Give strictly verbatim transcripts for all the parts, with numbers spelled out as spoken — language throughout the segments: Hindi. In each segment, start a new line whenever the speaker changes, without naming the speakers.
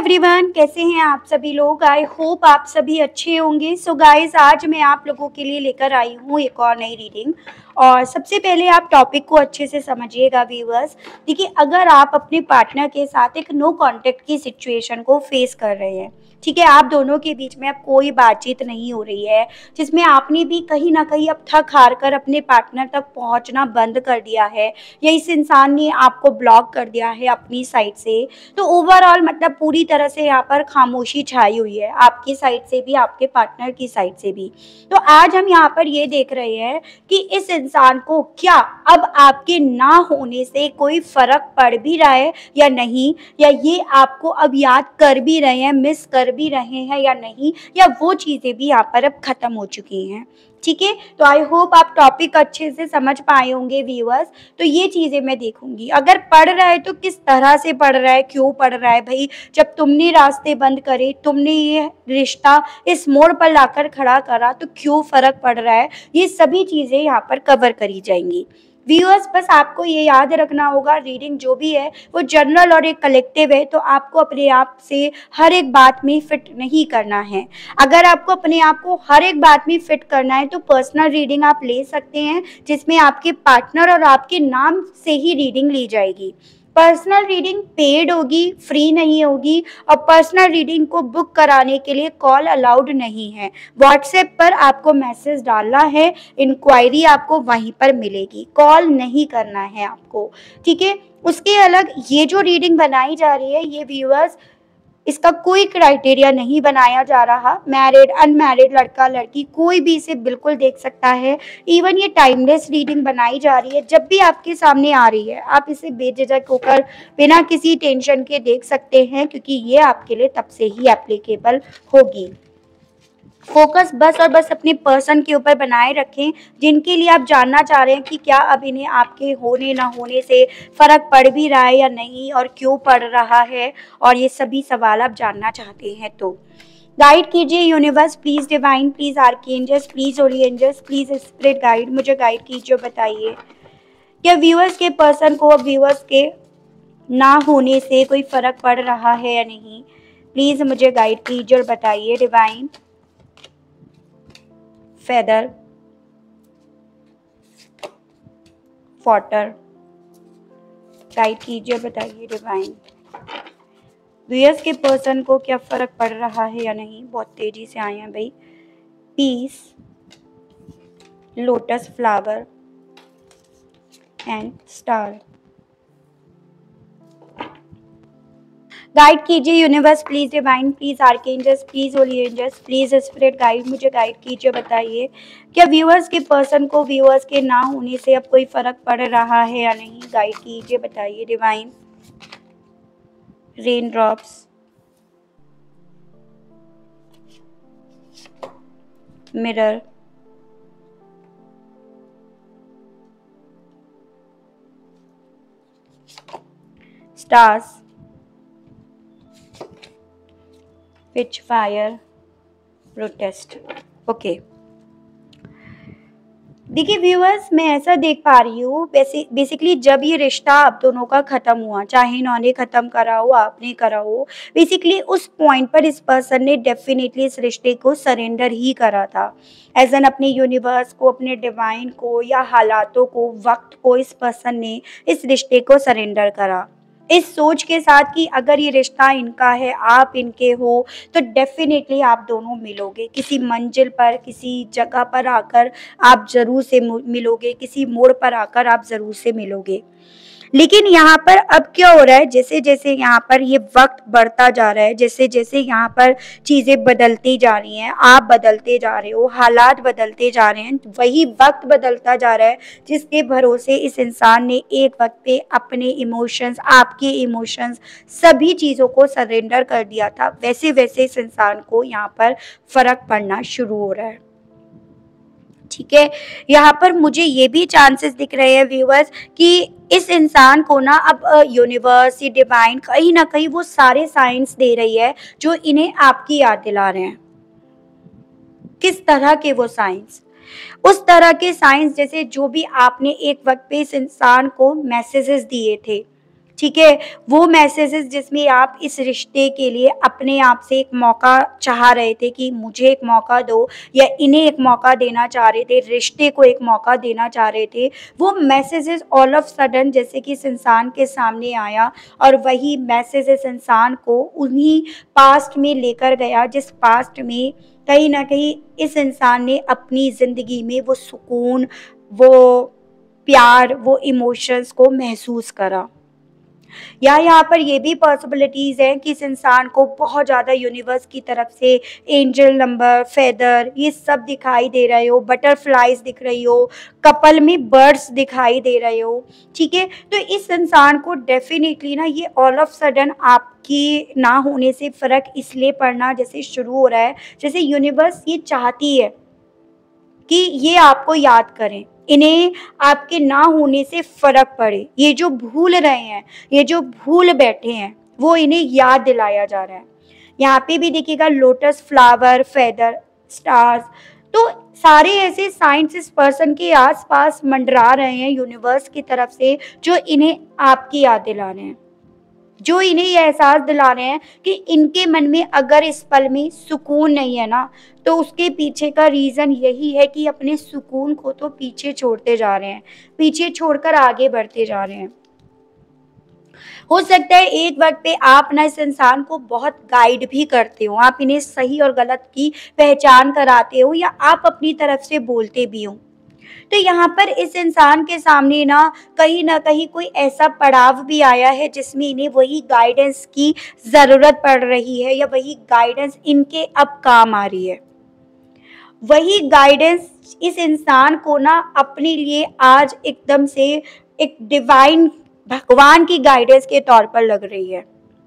एवरीवन, कैसे हैं आप सभी लोग। आई होप आप सभी अच्छे होंगे। सो गाइस, आज मैं आप लोगों के लिए लेकर आई हूँ एक और नई रीडिंग। और सबसे पहले आप टॉपिक को अच्छे से समझिएगा व्यूअर्स। देखिए, अगर आप अपने पार्टनर के साथ एक नो कांटेक्ट की सिचुएशन को फेस कर रहे हैं, ठीक है, आप दोनों के बीच में अब कोई बातचीत नहीं हो रही है, जिसमें आपने भी कहीं ना कहीं अब थक हार कर अपने पार्टनर तक पहुंचना बंद कर दिया है, या इस इंसान ने आपको ब्लॉक कर दिया है अपनी साइड से, तो ओवरऑल मतलब पूरी तरह से यहाँ पर खामोशी छाई हुई है, आपकी साइड से भी आपके पार्टनर की साइड से भी। तो आज हम यहाँ पर ये देख रहे हैं कि इस इंसान को क्या अब आपके ना होने से कोई फर्क पड़ भी रहा है या नहीं, या ये आपको अब याद कर भी रहे हैं, मिस कर भी रहे हैं या नहीं, या वो चीजें भी यहाँ पर अब खत्म हो चुकी हैं। ठीक है, तो आई होप आप टॉपिक अच्छे से समझ पाए होंगे व्यूअर्स। तो ये चीजें मैं देखूंगी, अगर पढ़ रहा है तो किस तरह से पढ़ रहा है, क्यों पढ़ रहा है भाई। जब तुमने रास्ते बंद करे, तुमने ये रिश्ता इस मोड़ पर लाकर खड़ा करा, तो क्यों फर्क पड़ रहा है, ये सभी चीजें यहाँ पर कवर करी जाएंगी व्यूअर्स। बस आपको ये याद रखना होगा, रीडिंग जो भी है वो जनरल और एक कलेक्टिव है, तो आपको अपने आप से हर एक बात में फिट नहीं करना है। अगर आपको अपने आप को हर एक बात में फिट करना है तो पर्सनल रीडिंग आप ले सकते हैं, जिसमें आपके पार्टनर और आपके नाम से ही रीडिंग ली जाएगी। पर्सनल रीडिंग पेड होगी, फ्री नहीं होगी, और पर्सनल रीडिंग को बुक कराने के लिए कॉल अलाउड नहीं है। व्हाट्सएप पर आपको मैसेज डालना है, इंक्वायरी आपको वहीं पर मिलेगी, कॉल नहीं करना है आपको। ठीक है, उसके अलग ये जो रीडिंग बनाई जा रही है ये व्यूअर्स, इसका कोई क्राइटेरिया नहीं बनाया जा रहा। मैरिड, अनमैरिड, लड़का लड़की कोई भी इसे बिल्कुल देख सकता है। इवन ये टाइमलेस रीडिंग बनाई जा रही है, जब भी आपके सामने आ रही है आप इसे बेझिझक होकर बिना किसी टेंशन के देख सकते हैं, क्योंकि ये आपके लिए तब से ही एप्लीकेबल होगी। फोकस बस और बस अपने पर्सन के ऊपर बनाए रखें, जिनके लिए आप जानना चाह रहे हैं कि क्या अब इन्हें आपके होने ना होने से फर्क पड़ भी रहा है या नहीं, और क्यों पड़ रहा है, और ये सभी सवाल आप जानना चाहते हैं। तो गाइड कीजिए universe, please divine, please archangels, please holy angels, please spirit guide, मुझे गाइड कीजिए। बताइए क्या व्यूअर्स के पर्सन को अब व्यूअर्स के ना होने से कोई फर्क पड़ रहा है या नहीं। प्लीज मुझे गाइड कीजिए और बताइए डिवाइन। फेदर, फॉटर, गाइड कीजिए, बताइए डिवाइन। व्यूअर्स के पर्सन को क्या फर्क पड़ रहा है या नहीं। बहुत तेजी से आए हैं भाई। Peace, lotus flower and star. Guide कीजिए universe, please divine, please archangels, please holy angels, please spirit guide, मुझे गाइड कीजिए। बताइए क्या व्यूअर्स के पर्सन को व्यूअर्स के ना होने से अब कोई फर्क पड़ रहा है या नहीं। गाइड कीजिए, बताइए divine. Rain drops, mirror, stars, pitch fire, protest. Okay, देखिए व्यूअर्स, मैं ऐसा देख पा रही हूँ, बेसिकली जब ये रिश्ता आप दोनों का खत्म हुआ, चाहे इन्होंने खत्म करा हो आपने करा हो, बेसिकली उस पॉइंट पर इस पर्सन ने डेफिनेटली इस रिश्ते को सरेंडर ही करा था। एज एन अपने यूनिवर्स को, अपने डिवाइन को, या हालातों को, वक्त को, इस पर्सन ने इस रिश्ते को सरेंडर करा, इस सोच के साथ कि अगर ये रिश्ता इनका है, आप इनके हो, तो डेफिनेटली आप दोनों मिलोगे किसी मंजिल पर, किसी जगह पर आकर आप जरूर से मिलोगे, किसी मोड़ पर आकर आप जरूर से मिलोगे। लेकिन यहाँ पर अब क्या हो रहा है, जैसे जैसे यहाँ पर ये वक्त बढ़ता जा रहा है, जैसे जैसे यहाँ पर चीज़ें बदलती जा रही हैं, आप बदलते जा रहे हो, हालात बदलते जा रहे हैं, वही वक्त बदलता जा रहा है जिसके भरोसे इस इंसान ने एक वक्त पे अपने इमोशंस, आपके इमोशंस, सभी चीज़ों को सरेंडर कर दिया था, वैसे वैसे इस इंसान को यहाँ पर फर्क पड़ना शुरू हो रहा है। ठीक है, यहाँ पर मुझे ये भी चांसेस दिख रहे हैं व्यूअर्स कि इस इंसान को ना अब यूनिवर्स, डिवाइन कहीं ना कहीं वो सारे साइंस दे रही है जो इन्हें आपकी याद दिला रहे हैं। किस तरह के वो साइंस? उस तरह के साइंस जैसे जो भी आपने एक वक्त पे इस इंसान को मैसेजेस दिए थे, ठीक है, वो मैसेजेस जिसमें आप इस रिश्ते के लिए अपने आप से एक मौका चाह रहे थे कि मुझे एक मौका दो, या इन्हें एक मौका देना चाह रहे थे, रिश्ते को एक मौका देना चाह रहे थे, वो मैसेजेस ऑल ऑफ सडन जैसे कि इस इंसान के सामने आया और वही मैसेज इस इंसान को उन्हीं पास्ट में लेकर गया जिस पास्ट में कहीं न कहीं इस इंसान ने अपनी ज़िंदगी में वो सुकून, वो प्यार, वो इमोशंस को महसूस करा। या यहाँ पर ये भी पॉसिबिलिटीज़ हैं कि इस इंसान को बहुत ज़्यादा यूनिवर्स की तरफ से एंजल नंबर, फेदर, ये सब दिखाई दे रहे हो, बटरफ्लाइज़ दिख रही हो, कपल में बर्ड्स दिखाई दे रहे हो, ठीक है? तो इस इंसान को डेफ़िनेटली ना ये ऑल ऑफ सडन आपके ना होने से फ़र्क इसलिए पड़ना जैसे शुरू हो रहा है, जैसे यूनिवर्स ये चाहती है कि ये आपको याद करें, इन्हें आपके ना होने से फ़र्क पड़े। ये जो भूल रहे हैं, ये जो भूल बैठे हैं, वो इन्हें याद दिलाया जा रहा है। यहाँ पे भी देखिएगा लोटस फ्लावर, फेदर, स्टार्स, तो सारे ऐसे साइंस इस पर्सन के आस-पास मंडरा रहे हैं यूनिवर्स की तरफ से, जो इन्हें आपकी याद दिला रहे हैं। जो इन्हें ये एहसास दिला रहे हैं कि इनके मन में अगर इस पल में सुकून नहीं है ना, तो उसके पीछे का रीज़न यही है कि अपने सुकून को तो पीछे छोड़ते जा रहे हैं, पीछे छोड़कर आगे बढ़ते जा रहे हैं। हो सकता है एक वक़्त पे आप ना इस इंसान को बहुत गाइड भी करते हो, आप इन्हें सही और गलत की पहचान कराते हो या आप अपनी तरफ से बोलते भी हो। तो यहाँ पर इस इंसान के सामने ना कहीं न कहीं कोई ऐसा पड़ाव भी आया है जिसमें इन्हें वही गाइडेंस की ज़रूरत पड़ रही है या वही गाइडेंस इनके अब काम आ रही है। वही गाइडेंस इस इंसान को ना अपने लिए आज एकदम से एक डिवाइन भगवान की गाइडेंस के तौर पर लग रही है।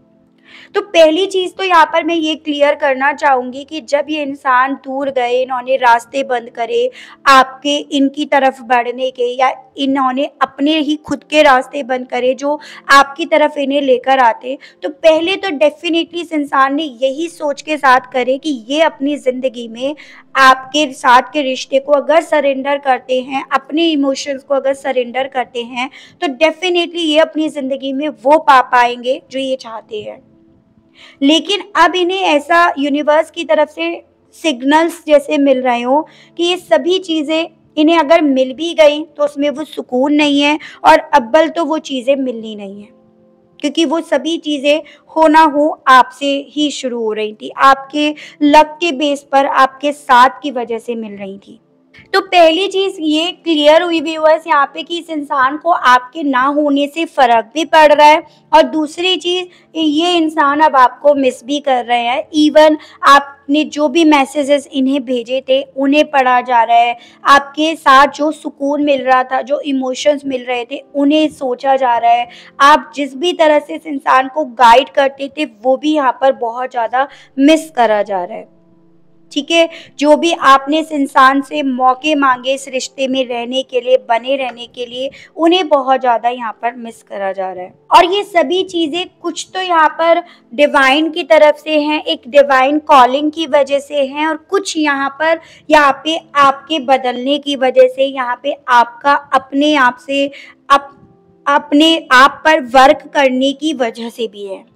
तो पहली चीज़ तो यहाँ पर मैं ये क्लियर करना चाहूँगी कि जब ये इंसान दूर गए, इन्होंने रास्ते बंद करे आपके इनकी तरफ बढ़ने के, या इन्होंने अपने ही खुद के रास्ते बंद करे जो आपकी तरफ इन्हें लेकर आते, तो पहले तो डेफिनेटली इस इंसान ने यही सोच के साथ करे कि ये अपनी ज़िंदगी में आपके साथ के रिश्ते को अगर सरेंडर करते हैं, अपने इमोशंस को अगर सरेंडर करते हैं, तो डेफिनेटली ये अपनी ज़िंदगी में वो पा पाएंगे जो ये चाहते हैं। लेकिन अब इन्हें ऐसा यूनिवर्स की तरफ से सिग्नल्स जैसे मिल रहे हो कि ये सभी चीज़ें इन्हें अगर मिल भी गई तो उसमें वो सुकून नहीं है, और अव्वल तो वो चीज़ें मिलनी नहीं है, क्योंकि वो सभी चीज़ें हो ना हो आपसे ही शुरू हो रही थी, आपके लक के बेस पर, आपके साथ की वजह से मिल रही थी। तो पहली चीज़ ये क्लियर हुई व्यूअर्स यहाँ पे कि इस इंसान को आपके ना होने से फ़र्क भी पड़ रहा है, और दूसरी चीज़ ये इंसान अब आपको मिस भी कर रहे हैं। इवन आपने जो भी मैसेजेस इन्हें भेजे थे उन्हें पढ़ा जा रहा है, आपके साथ जो सुकून मिल रहा था, जो इमोशंस मिल रहे थे उन्हें सोचा जा रहा है। आप जिस भी तरह से इस इंसान को गाइड करते थे वो भी यहाँ पर बहुत ज़्यादा मिस करा जा रहा है, ठीक है? जो भी आपने इस इंसान से मौके मांगे इस रिश्ते में रहने के लिए, बने रहने के लिए, उन्हें बहुत ज़्यादा यहाँ पर मिस करा जा रहा है। और ये सभी चीज़ें कुछ तो यहाँ पर डिवाइन की तरफ से हैं, एक डिवाइन कॉलिंग की वजह से हैं, और कुछ यहाँ पर यहाँ पे आपके बदलने की वजह से, यहाँ पे आपका अपने आप से अप, अपने आप पर वर्क करने की वजह से भी है।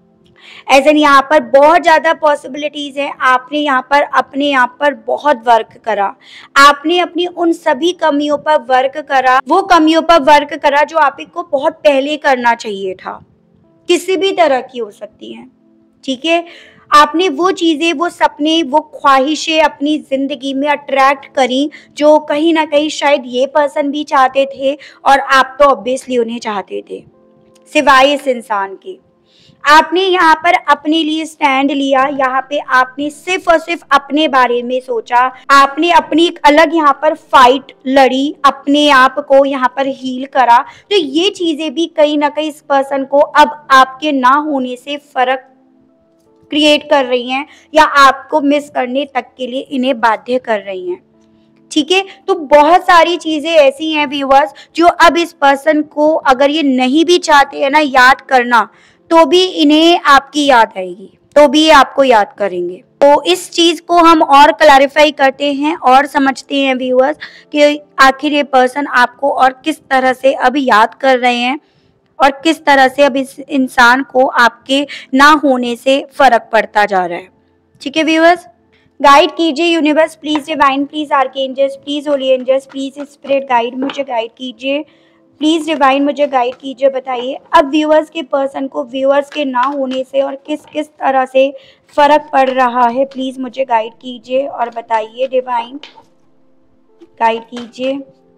एज एन यहाँ पर बहुत ज़्यादा पॉसिबिलिटीज़ हैं। आपने यहाँ पर अपने आप पर बहुत वर्क करा, आपने अपनी उन सभी कमियों पर वर्क करा, वो कमियों पर वर्क करा जो आपको बहुत पहले करना चाहिए था, किसी भी तरह की हो सकती हैं, ठीक है? आपने वो चीज़ें, वो सपने, वो ख्वाहिशें अपनी ज़िंदगी में अट्रैक्ट करी जो कहीं ना कहीं शायद ये पर्सन भी चाहते थे, और आप तो ऑब्वियसली उन्हें चाहते थे, सिवाय इस इंसान के। आपने यहाँ पर अपने लिए स्टैंड लिया, यहाँ पे आपने सिर्फ और सिर्फ अपने बारे में सोचा, आपने अपनी एक अलग यहाँ पर फाइट लड़ी, अपने आप को यहाँ पर हील करा। तो ये चीज़ें भी कहीं ना कहीं इस पर्सन को अब आपके ना होने से फ़र्क क्रिएट कर रही हैं, या आपको मिस करने तक के लिए इन्हें बाध्य कर रही हैं, ठीक है? तो बहुत सारी चीज़ें ऐसी हैं व्यूअर्स जो अब इस पर्सन को अगर ये नहीं भी चाहते हैं ना याद करना, तो भी इन्हें आपकी याद आएगी, तो भी आपको याद करेंगे। तो इस चीज़ को हम और क्लैरिफाई करते हैं और समझते हैं व्यूअर्स कि आखिर ये पर्सन आपको और किस तरह से अब याद कर रहे हैं। और किस तरह से अब इस इंसान को आपके ना होने से फर्क पड़ता जा रहा है। ठीक है व्यूअर्स, गाइड कीजिए universe, please divine, please archangels, please holy angels, please spirit guide, मुझे गाइड कीजिए, प्लीज डिवाइन मुझे गाइड कीजिए। बताइए अब व्यूअर्स के पर्सन को व्यूअर्स के ना होने से और किस किस तरह से फर्क पड़ रहा है, प्लीज मुझे गाइड कीजिए और बताइए डिवाइन गाइड कीजिए।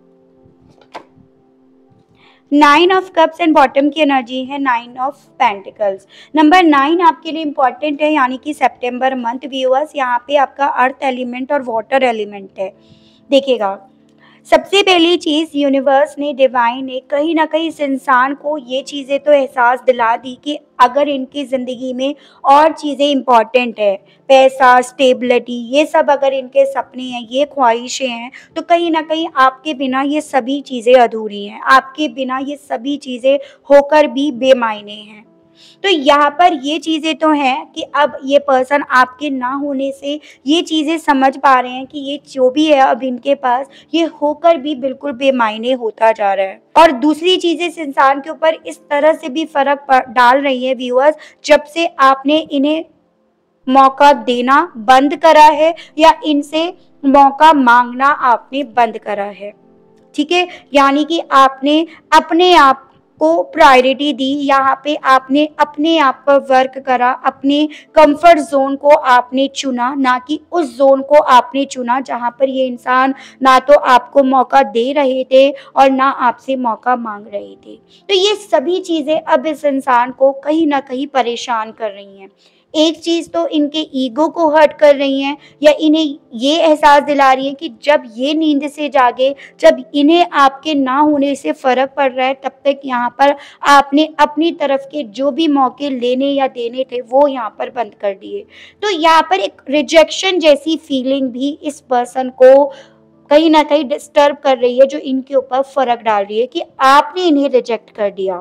Nine of cups and bottom की एनर्जी है nine of pentacles. Number nine आपके लिए इंपॉर्टेंट है, यानी कि सितंबर मंथ व्यूअर्स, यहाँ पे आपका अर्थ एलिमेंट और वाटर एलिमेंट है। देखिएगा, सबसे पहली चीज यूनिवर्स ने, डिवाइन ने कहीं ना कहीं इस इंसान को ये चीज़ें तो एहसास दिला दी कि अगर इनकी ज़िंदगी में और चीज़ें इम्पॉर्टेंट है, पैसा, स्टेबिलिटी, ये सब अगर इनके सपने हैं, ये ख्वाहिशें हैं, तो कहीं ना कहीं आपके बिना ये सभी चीज़ें अधूरी हैं, आपके बिना ये सभी चीज़ें होकर भी बेमायने हैं। तो यहाँ पर ये चीज़ें तो हैं कि अब ये पर्सन आपके ना होने से ये चीज़ें समझ पा रहे हैं कि ये जो भी है अब इनके पास, ये होकर भी बिल्कुल बेमायने होता जा रहा है। और दूसरी चीज़ें इस इंसान के ऊपर इस तरह से भी फर्क डाल रही है व्यूअर्स, जब से आपने इन्हें मौका देना बंद करा है या इनसे मौका मांगना आपने बंद करा है। ठीक है, यानी कि आपने अपने आप को प्रायोरिटी दी, यहाँ पे आपने अपने आप पर वर्क करा, अपने कंफर्ट जोन को आपने चुना, ना कि उस जोन को आपने चुना जहाँ पर ये इंसान ना तो आपको मौका दे रहे थे और ना आपसे मौका मांग रहे थे। तो ये सभी चीज़ें अब इस इंसान को कहीं ना कहीं परेशान कर रही हैं। एक चीज़ तो इनके ईगो को हर्ट कर रही हैं, या इन्हें ये एहसास दिला रही है कि जब ये नींद से जागे, जब इन्हें आपके ना होने से फ़र्क पड़ रहा है, तब तक यहाँ पर आपने अपनी तरफ के जो भी मौके लेने या देने थे वो यहाँ पर बंद कर दिए। तो यहाँ पर एक रिजेक्शन जैसी फीलिंग भी इस पर्सन को कहीं ना कहीं डिस्टर्ब कर रही है, जो इनके ऊपर फ़र्क डाल रही है कि आपने इन्हें रिजेक्ट कर दिया,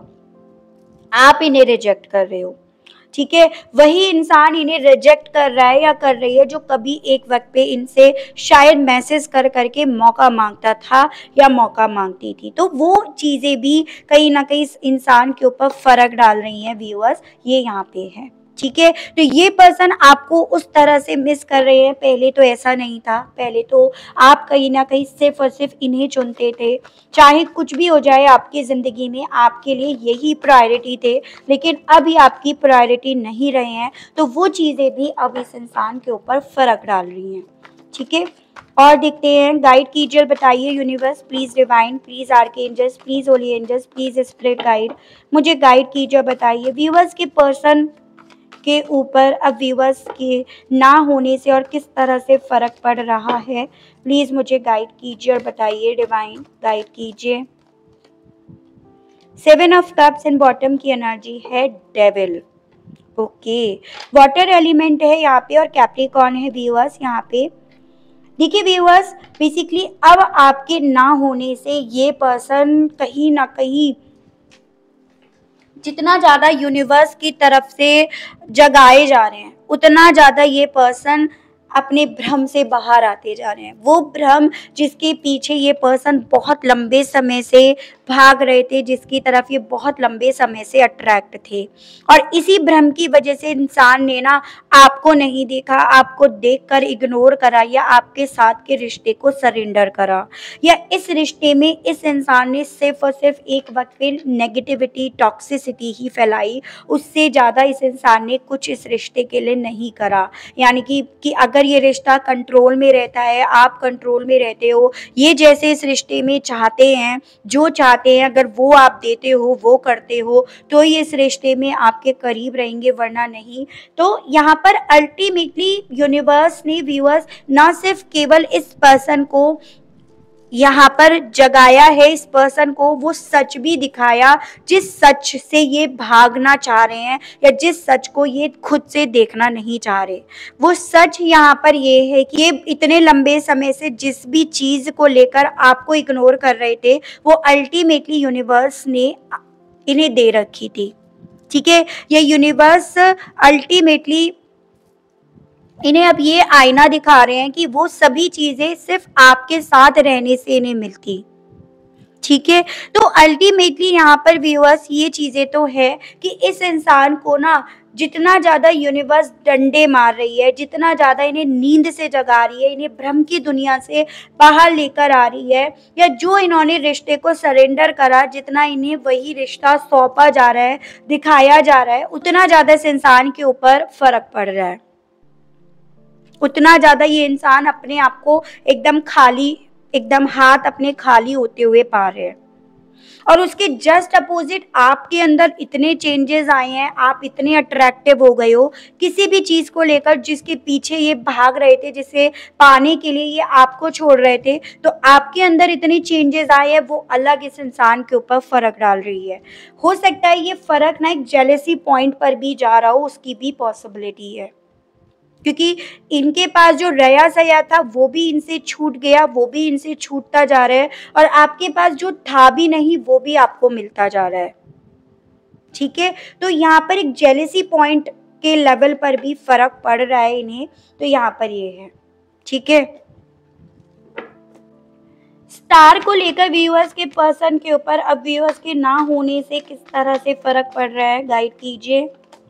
आप इन्हें रिजेक्ट कर रहे हो। ठीक है, वही इंसान इन्हें रिजेक्ट कर रहा है या कर रही है जो कभी एक वक्त पे इनसे शायद मैसेज कर करके मौका मांगता था या मौका मांगती थी। तो वो चीज़ें भी कहीं ना कहीं इस इंसान के ऊपर फर्क डाल रही हैं व्यूअर्स, ये यहाँ पे है। ठीक है, तो ये पर्सन आपको उस तरह से मिस कर रहे हैं, पहले तो ऐसा नहीं था। पहले तो आप कहीं ना कहीं सिर्फ और सिर्फ इन्हें चुनते थे, चाहे कुछ भी हो जाए आपकी ज़िंदगी में, आपके लिए यही प्रायोरिटी थे। लेकिन अभी आपकी प्रायोरिटी नहीं रहे हैं, तो वो चीज़ें भी अब इस इंसान के ऊपर फ़र्क डाल रही हैं। ठीक है, और देखते हैं, गाइड कीजिए, बताइए universe, please divine, please archangels, please holy angels, please spirit guide, मुझे गाइड कीजिए, बताइए व्यूअर्स के पर्सन के ऊपर अब व्यूअर्स के ना होने से और किस तरह से फ़र्क पड़ रहा है, प्लीज़ मुझे गाइड कीजिए और बताइए डिवाइन गाइड कीजिए। Seven of cups and bottom की एनर्जी है डेविल। ओके, वाटर एलिमेंट है यहाँ पे और कैप्रिकॉर्न है व्यूअर्स यहाँ पे। देखिए व्यूअर्स, बेसिकली अब आपके ना होने से ये पर्सन कहीं ना कहीं जितना ज़्यादा यूनिवर्स की तरफ से जगाए जा रहे हैं, उतना ज़्यादा ये पर्सन अपने भ्रम से बाहर आते जा रहे हैं। वो भ्रम जिसके पीछे ये पर्सन बहुत लंबे समय से भाग रहे थे, जिसकी तरफ ये बहुत लंबे समय से अट्रैक्ट थे, और इसी भ्रम की वजह से इंसान ने ना आपको नहीं देखा, आपको देखकर इग्नोर करा, या आपके साथ के रिश्ते को सरेंडर करा, या इस रिश्ते में इस इंसान ने सिर्फ और सिर्फ एक वक्त पे नेगेटिविटी, टॉक्सिसिटी ही फैलाई। उससे ज़्यादा इस इंसान ने कुछ इस रिश्ते के लिए नहीं करा। यानी कि, कि अगर ये रिश्ता कंट्रोल में रहता है, आप कंट्रोल में रहते हो, ये जैसे इस रिश्ते में चाहते हैं, जो चाहते हैं, अगर वो आप देते हो, वो करते हो, तो ये इस रिश्ते में आपके करीब रहेंगे, वरना नहीं। तो यहाँ पर अल्टीमेटली यूनिवर्स ने व्यूअर्स ना सिर्फ केवल इस पर्सन को यहाँ पर जगाया है, इस पर्सन को वो सच भी दिखाया जिस सच से ये भागना चाह रहे हैं, या जिस सच को ये खुद से देखना नहीं चाह रहे। वो सच यहाँ पर ये है कि ये इतने लंबे समय से जिस भी चीज़ को लेकर आपको इग्नोर कर रहे थे, वो अल्टीमेटली यूनिवर्स ने इन्हें दे रखी थी। ठीक है, ये यूनिवर्स अल्टीमेटली इन्हें अब ये आईना दिखा रहे हैं कि वो सभी चीज़ें सिर्फ आपके साथ रहने से इन्हें मिलती। ठीक है। तो अल्टीमेटली यहाँ पर व्यूअर्स ये चीज़ें तो है कि इस इंसान को ना जितना ज़्यादा यूनिवर्स डंडे मार रही है, जितना ज़्यादा इन्हें नींद से जगा रही है, इन्हें भ्रम की दुनिया से बाहर लेकर आ रही है, या जो इन्होंने रिश्ते को सरेंडर करा, जितना इन्हें वही रिश्ता सौंपा जा रहा है, दिखाया जा रहा है, उतना ज़्यादा इस इंसान के ऊपर फर्क पड़ रहा है, उतना ज़्यादा ये इंसान अपने आप को एकदम खाली, एकदम हाथ अपने खाली होते हुए पा रहे हैं। और उसके जस्ट अपोजिट आपके अंदर इतने चेंजेस आए हैं, आप इतने अट्रैक्टिव हो गए हो किसी भी चीज़ को लेकर, जिसके पीछे ये भाग रहे थे, जिसे पाने के लिए ये आपको छोड़ रहे थे, तो आपके अंदर इतने चेंजेस आए हैं, वो अलग इस इंसान के ऊपर फ़र्क डाल रही है। हो सकता है ये फ़र्क ना एक जेलेसी पॉइंट पर भी जा रहा हो, उसकी भी पॉसिबिलिटी है, क्योंकि इनके पास जो रया सया था वो भी इनसे छूट गया, वो भी इनसे छूटता जा रहा है, और आपके पास जो था भी नहीं वो भी आपको मिलता जा रहा है। ठीक है, तो यहाँ पर एक जेलेसी पॉइंट के लेवल पर भी फर्क पड़ रहा है इन्हें, तो यहाँ पर ये है। ठीक है, स्टार को लेकर व्यूअर्स के पर्सन के ऊपर अब व्यूअर्स के ना होने से किस तरह से फर्क पड़ रहा है, गाइड कीजिए।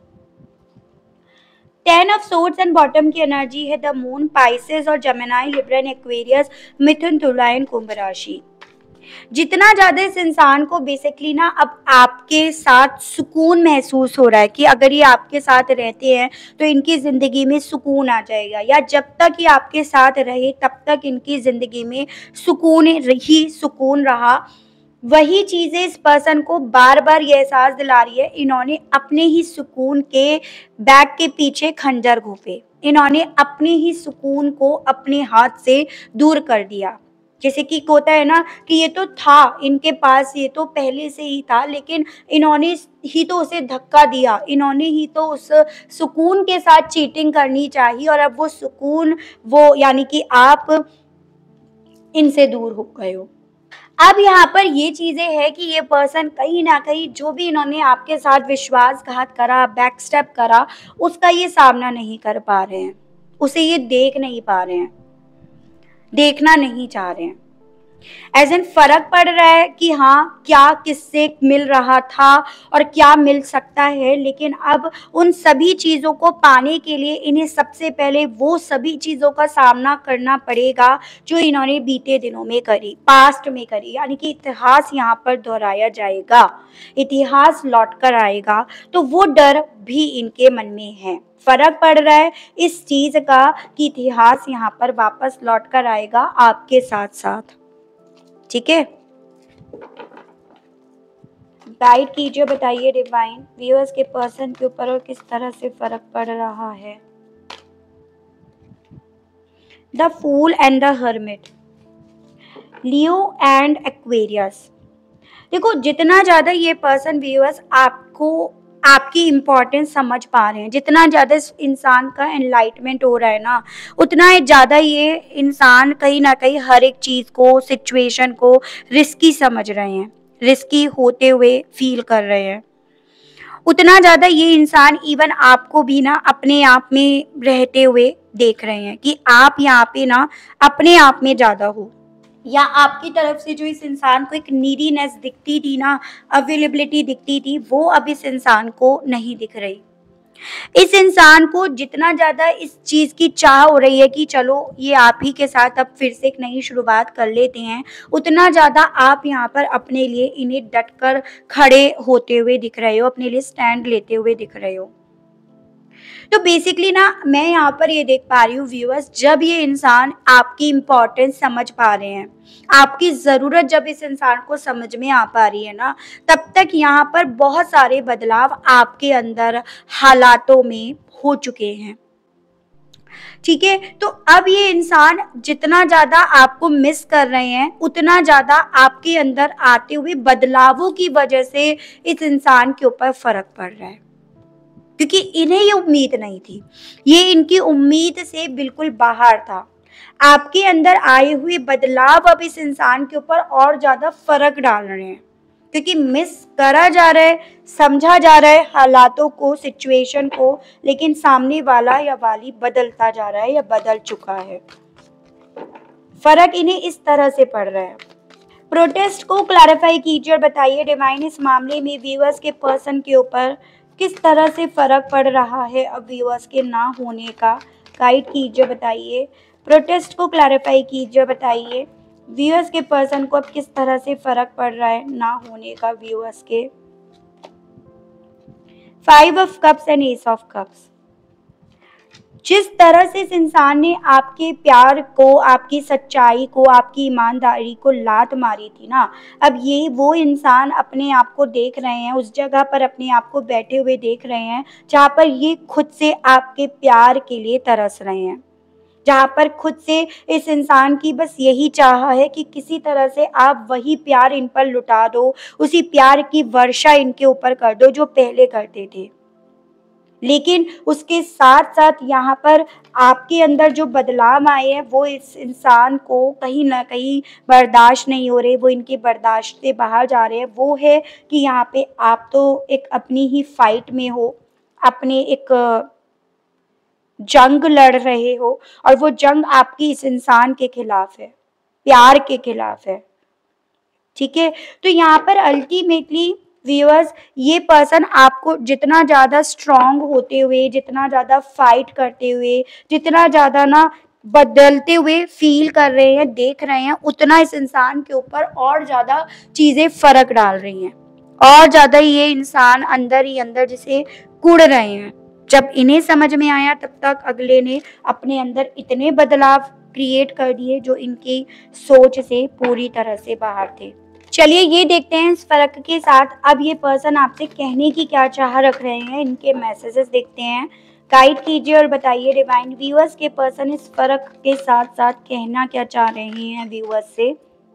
Ten of swords and bottom की एनर्जी है द मून, पाइसेस और जेमिनी, लिब्रा एंड एक्वेरियस, मिथुन, तुला एंड कुंभ राशि। जितना ज्यादा इस इंसान को बेसिकली ना अब आपके साथ सुकून महसूस हो रहा है कि अगर ये आपके साथ रहते हैं तो इनकी जिंदगी में सुकून आ जाएगा, या जब तक ये आपके साथ रहे तब तक इनकी जिंदगी में सुकून ही सुकून रहा, वही चीजें इस पर्सन को बार बार ये एहसास दिला रही है, इन्होंने अपने ही सुकून के बैग के पीछे खंजर घोंपे, इन्होंने अपने ही सुकून को अपने हाथ से दूर कर दिया। जैसे कि होता है ना कि ये तो था इनके पास, ये तो पहले से ही था, लेकिन इन्होंने ही तो उसे धक्का दिया, इन्होंने ही तो उस सुकून के साथ चीटिंग करनी चाहिए, और अब वो सुकून, वो यानी कि आप इनसे दूर हो गए हो। अब यहाँ पर ये चीजें हैं कि ये पर्सन कहीं ना कहीं जो भी इन्होंने आपके साथ विश्वासघात करा, बैक स्टेप करा, उसका ये सामना नहीं कर पा रहे हैं, उसे ये देख नहीं पा रहे हैं, देखना नहीं चाह रहे हैं। एज एन फर्क पड़ रहा है कि हाँ क्या किससे मिल रहा था और क्या मिल सकता है, लेकिन अब उन सभी चीज़ों को पाने के लिए इन्हें सबसे पहले वो सभी चीज़ों का सामना करना पड़ेगा जो इन्होंने बीते दिनों में करी, पास्ट में करी, यानी कि इतिहास यहाँ पर दोहराया जाएगा, इतिहास लौट कर आएगा, तो वो डर भी इनके मन में है। फर्क पड़ रहा है इस चीज़ का कि इतिहास यहाँ पर वापस लौट कर आएगा आपके साथ साथ। ठीक है, गाइड कीजिए, बताइए डिवाइन व्यूअर्स के पर्सन के ऊपर और किस तरह से फर्क पड़ रहा है। The fool and the hermit, Leo and Aquarius. देखो जितना ज्यादा ये पर्सन व्यूअर्स आपको आपकी इम्पोर्टेंस समझ पा रहे हैं, जितना ज़्यादा इस इंसान का एनलाइटमेंट हो रहा है ना, उतना ज़्यादा ये इंसान कहीं ना कहीं हर एक चीज़ को, सिचुएशन को रिस्की समझ रहे हैं, रिस्की होते हुए फील कर रहे हैं। उतना ज़्यादा ये इंसान इवन आपको भी ना अपने आप में रहते हुए देख रहे हैं कि आप यहाँ पे ना अपने आप में ज़्यादा हो, या आपकी तरफ से जो इस इंसान को एक नीडीनेस दिखती थी ना, अवेलेबिलिटी दिखती थी, वो अब इस इंसान को नहीं दिख रही। इस इंसान को जितना ज़्यादा इस चीज़ की चाह हो रही है कि चलो ये आप ही के साथ अब फिर से एक नई शुरुआत कर लेते हैं, उतना ज़्यादा आप यहाँ पर अपने लिए इन्हें डटकर खड़े होते हुए दिख रहे हो, अपने लिए स्टैंड लेते हुए दिख रहे हो। तो बेसिकली ना मैं यहाँ पर ये देख पा रही हूँ व्यूअर्स, जब ये इंसान आपकी इम्पोर्टेंस समझ पा रहे हैं, आपकी ज़रूरत जब इस इंसान को समझ में आ पा रही है ना, तब तक यहाँ पर बहुत सारे बदलाव आपके अंदर हालातों में हो चुके हैं। ठीक है, तो अब ये इंसान जितना ज़्यादा आपको मिस कर रहे हैं, उतना ज़्यादा आपके अंदर आते हुए बदलावों की वजह से इस इंसान के ऊपर फर्क पड़ रहा है, क्योंकि इन्हें ये उम्मीद नहीं थी, ये इनकी उम्मीद से बिल्कुल बाहर था। आपके अंदर आए हुए बदलाव अब इस इंसान के ऊपर और ज़्यादा फर्क डाल रहे हैं, क्योंकि मिस करा जा रहा है, समझा जा रहा है हालातों को, सिचुएशन को, लेकिन सामने वाला या वाली बदलता जा रहा है या बदल चुका है। फर्क इन्हें इस तरह से पड़ रहा है। प्रोटेस्ट को क्लैरिफाई कीजिए और बताइए डिवाइन इस मामले में व्यूअर्स के पर्सन के ऊपर किस तरह से फर्क पड़ रहा है अब व्यूअर्स के ना होने का। गाइड कीजिए, बताइए। प्रोटेस्ट को क्लैरिफाई कीजिए, बताइए व्यूअर्स के पर्सन को अब किस तरह से फर्क पड़ रहा है ना होने का व्यूअर्स के। Five of cups and ace of cups. जिस तरह से इस इंसान ने आपके प्यार को, आपकी सच्चाई को, आपकी ईमानदारी को लात मारी थी ना, अब ये वो इंसान अपने आप को देख रहे हैं, उस जगह पर अपने आप को बैठे हुए देख रहे हैं जहाँ पर ये खुद से आपके प्यार के लिए तरस रहे हैं, जहाँ पर खुद से इस इंसान की बस यही चाह है कि किसी तरह से आप वही प्यार इन पर लुटा दो, उसी प्यार की वर्षा इनके ऊपर कर दो जो पहले करते थे। लेकिन उसके साथ साथ यहाँ पर आपके अंदर जो बदलाव आए हैं वो इस इंसान को कहीं ना कहीं बर्दाश्त नहीं हो रहे, वो इनके बर्दाश्त से बाहर जा रहे हैं। वो है कि यहाँ पे आप तो एक अपनी ही फाइट में हो, अपने एक जंग लड़ रहे हो और वो जंग आपकी इस इंसान के खिलाफ है, प्यार के खिलाफ है। ठीक है, तो यहाँ पर अल्टीमेटली व्यूअर्स ये पर्सन आपको जितना ज़्यादा स्ट्रांग होते हुए, जितना ज़्यादा फाइट करते हुए, जितना ज़्यादा ना बदलते हुए फील कर रहे हैं, देख रहे हैं, उतना इस इंसान के ऊपर और ज़्यादा चीज़ें फर्क डाल रही हैं, और ज़्यादा ये इंसान अंदर ही अंदर जिसे कुड़ रहे हैं। जब इन्हें समझ में आया तब तक अगले ने अपने अंदर इतने बदलाव क्रिएट कर दिए जो इनकी सोच से पूरी तरह से बाहर थे। चलिए ये देखते हैं इस फर्क के साथ अब ये पर्सन आपसे कहने की क्या चाह रख रहे हैं, इनके मैसेजेस देखते हैं। गाइड कीजिए और बताइए डिवाइन व्यूअर्स के पर्सन इस फर्क के साथ साथ कहना क्या चाह रहे हैं व्यूअर्स से।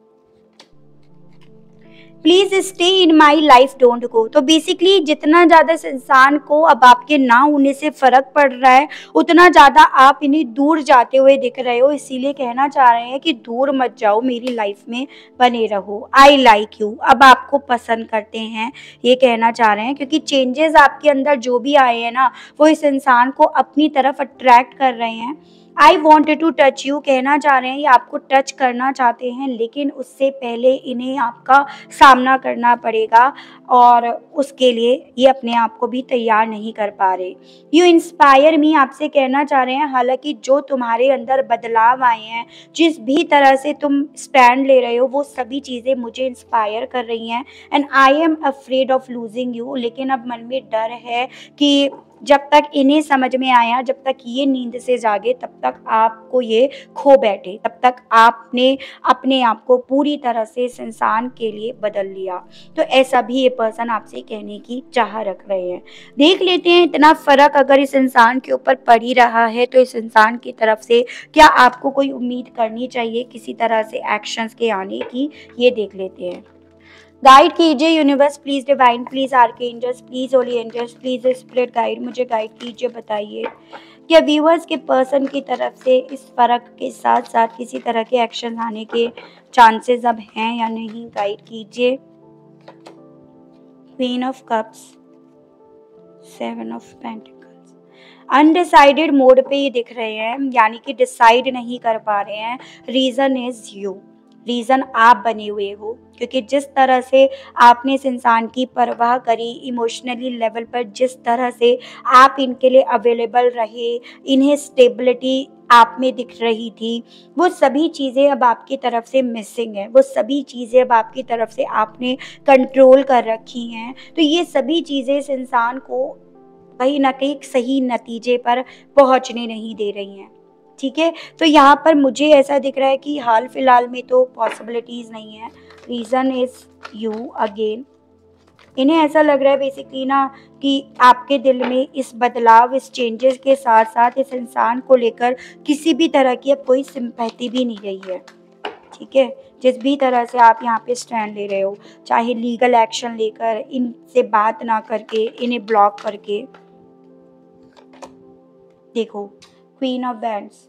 Please stay in my life, don't go. तो बेसिकली जितना ज़्यादा इस इंसान को अब आपके ना होने से फ़र्क पड़ रहा है उतना ज़्यादा आप इन्हें दूर जाते हुए दिख रहे हो, इसीलिए कहना चाह रहे हैं कि दूर मत जाओ, मेरी लाइफ में बने रहो। आई लाइक यू, अब आपको पसंद करते हैं, ये कहना चाह रहे हैं, क्योंकि चेंजेस आपके अंदर जो भी आए हैं ना वो इस इंसान को अपनी तरफ अट्रैक्ट कर रहे हैं। I wanted to touch you, कहना चाह रहे हैं ये आपको टच करना चाहते हैं, लेकिन उससे पहले इन्हें आपका सामना करना पड़ेगा और उसके लिए ये अपने आप को भी तैयार नहीं कर पा रहे। यू इंस्पायर मी, आपसे कहना चाह रहे हैं हालांकि जो तुम्हारे अंदर बदलाव आए हैं, जिस भी तरह से तुम स्टैंड ले रहे हो, वो सभी चीज़ें मुझे इंस्पायर कर रही हैं। And I am afraid of losing you, लेकिन अब मन में डर है कि जब तक इन्हें समझ में आया, जब तक ये नींद से जागे, तब तक आपको ये खो बैठे, तब तक आपने अपने आप को पूरी तरह से इस इंसान के लिए बदल लिया। तो ऐसा भी ये पर्सन आपसे कहने की चाह रख रहे हैं। देख लेते हैं इतना फ़र्क अगर इस इंसान के ऊपर पड़ ही रहा है तो इस इंसान की तरफ से क्या आपको कोई उम्मीद करनी चाहिए किसी तरह से एक्शंस के आने की, ये देख लेते हैं। गाइड कीजिए universe, please divine, please archangels, please holy angels, please spirit guide, मुझे गाइड कीजिए। बताइए क्या व्यूअर्स के पर्सन की तरफ से इस फर्क के साथ साथ किसी तरह के एक्शन आने के चांसेस अब हैं या नहीं। गाइड कीजिए। Queen of cups, seven of pentacles, undecided mode पे ये दिख रहे हैं, यानी कि डिसाइड नहीं कर पा रहे हैं। रीजन इज यू, रीज़न आप बने हुए हो, क्योंकि जिस तरह से आपने इस इंसान की परवाह करी, इमोशनली लेवल पर जिस तरह से आप इनके लिए अवेलेबल रहे, इन्हें स्टेबिलिटी आप में दिख रही थी, वो सभी चीज़ें अब आपकी तरफ से मिसिंग है, वो सभी चीज़ें अब आपकी तरफ से आपने कंट्रोल कर रखी हैं। तो ये सभी चीज़ें इस इंसान को कहीं ना कहीं सही नतीजे पर पहुंचने नहीं दे रही हैं। ठीक है, तो यहाँ पर मुझे ऐसा दिख रहा है कि हाल फिलहाल में तो पॉसिबिलिटीज़ नहीं है। रीज़न इज़ यू अगेन, इन्हें ऐसा लग रहा है बेसिकली ना कि आपके दिल में इस बदलाव, इस चेंजेस के साथ साथ इस इंसान को लेकर किसी भी तरह की अब कोई सिंपैथी भी नहीं रही है। ठीक है, जिस भी तरह से आप यहाँ पे स्टैंड ले रहे हो, चाहे लीगल एक्शन लेकर, इनसे बात ना करके, इन्हें ब्लॉक करके। देखो queen of wands,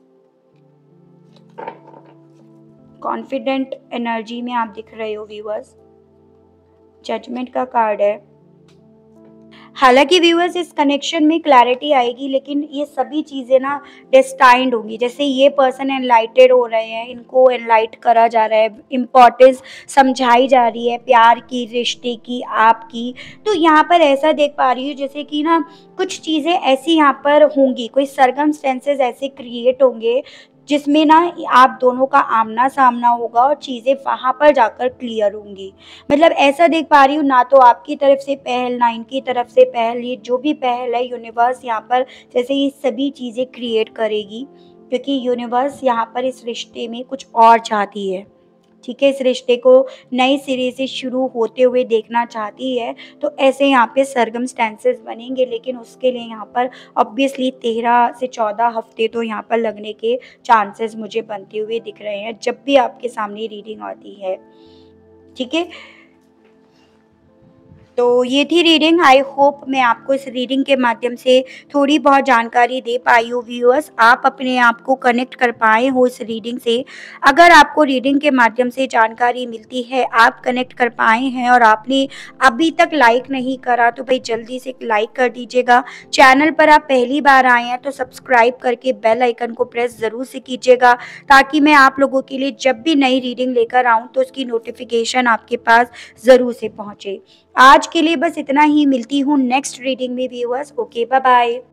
confident energy में आप दिख रहे हो व्यूअर्स। जजमेंट का कार्ड है। हालाँकि व्यूअर्स इस कनेक्शन में क्लैरिटी आएगी, लेकिन ये सभी चीज़ें ना डेस्टाइन्ड होंगी। जैसे ये पर्सन एनलाइटेड हो रहे हैं, इनको एनलाइट करा जा रहा है, इम्पोर्टेंस समझाई जा रही है प्यार की, रिश्ते की, आपकी। तो यहाँ पर ऐसा देख पा रही हूँ जैसे कि ना कुछ चीज़ें ऐसी यहाँ पर होंगी, कोई सर्कमस्टेंसेस ऐसे क्रिएट होंगे जिसमें ना आप दोनों का आमना-सामना होगा और चीज़ें वहाँ पर जाकर क्लियर होंगी। मतलब ऐसा देख पा रही हूँ, ना तो आपकी तरफ से पहल, ना इनकी तरफ से पहल। ये जो भी पहल है यूनिवर्स यहाँ पर जैसे ये सभी चीज़ें क्रिएट करेगी, क्योंकि यूनिवर्स यहाँ पर इस रिश्ते में कुछ और चाहती है। ठीक है, इस रिश्ते को नए सिरे से शुरू होते हुए देखना चाहती है। तो ऐसे यहाँ पे सर्कमस्टेंसेस बनेंगे, लेकिन उसके लिए यहाँ पर ऑब्वियसली तेरह से चौदह हफ्ते तो यहाँ पर लगने के चांसेस मुझे बनते हुए दिख रहे हैं, जब भी आपके सामने रीडिंग आती है। ठीक है? तो ये थी रीडिंग। आई होप मैं आपको इस रीडिंग के माध्यम से थोड़ी बहुत जानकारी दे पाई हूँ व्यूअर्स। आप अपने आप को कनेक्ट कर पाए हो इस रीडिंग से। अगर आपको रीडिंग के माध्यम से जानकारी मिलती है, आप कनेक्ट कर पाए हैं और आपने अभी तक लाइक नहीं करा, तो भाई जल्दी से लाइक कर दीजिएगा। चैनल पर आप पहली बार आए हैं तो सब्सक्राइब करके बेल आइकन को प्रेस ज़रूर से कीजिएगा, ताकि मैं आप लोगों के लिए जब भी नई रीडिंग लेकर आऊँ तो उसकी नोटिफिकेशन आपके पास ज़रूर से पहुँचे। आज के लिए बस इतना ही। मिलती हूँ नेक्स्ट रीडिंग में व्यूअर्स। Okay, bye bye.